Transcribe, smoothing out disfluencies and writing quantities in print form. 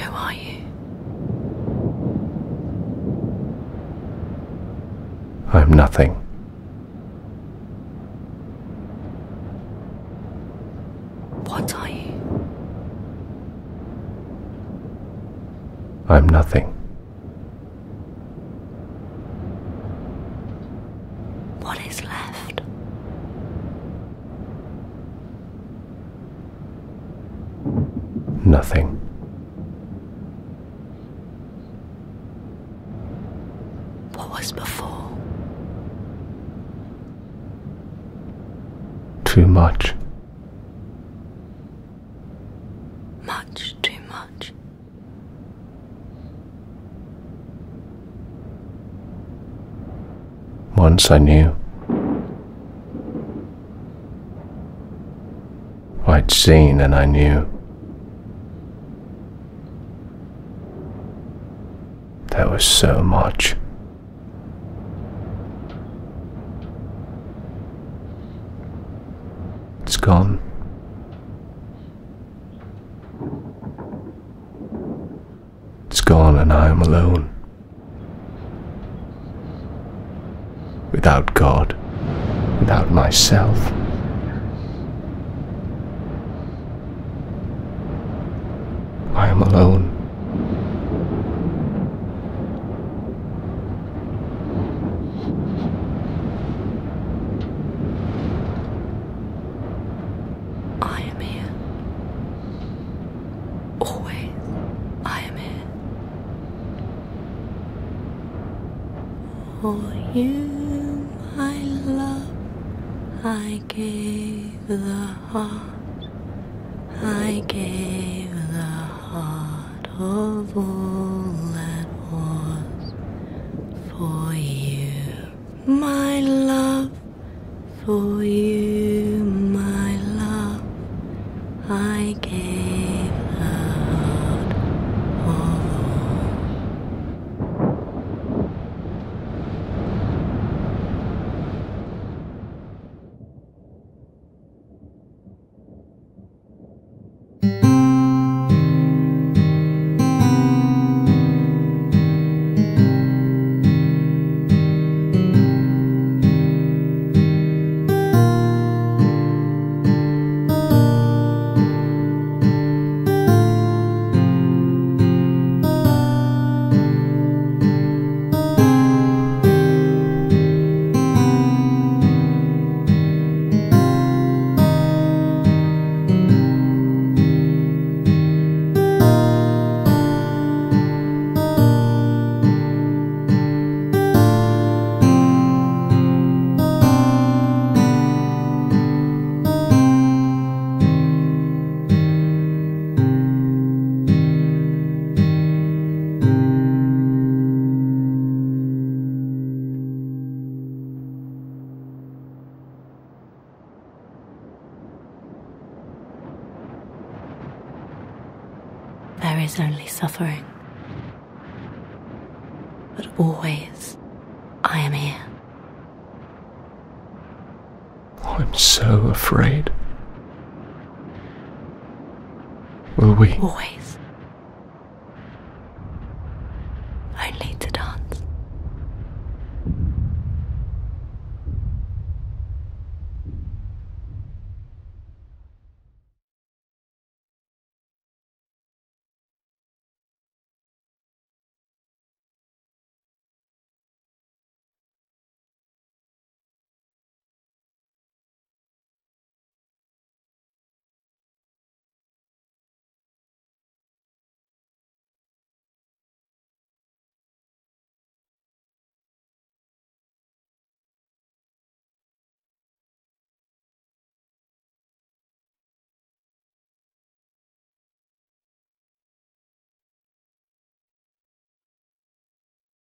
Who are you? I'm nothing. What are you? I'm nothing. What is left? Nothing. What was before? Too much. Much too much. Once I knew. I'd seen and I knew. There was so much. It's gone. It's gone and I am alone. Without God, without myself. I am alone. I am here. Always, I am here. For you, my love, I gave the heart. I gave the heart of all that was. For you, my love, for you, my love, I gave the heart of all. There is only suffering, but always I am here. I'm so afraid. Will we? Always.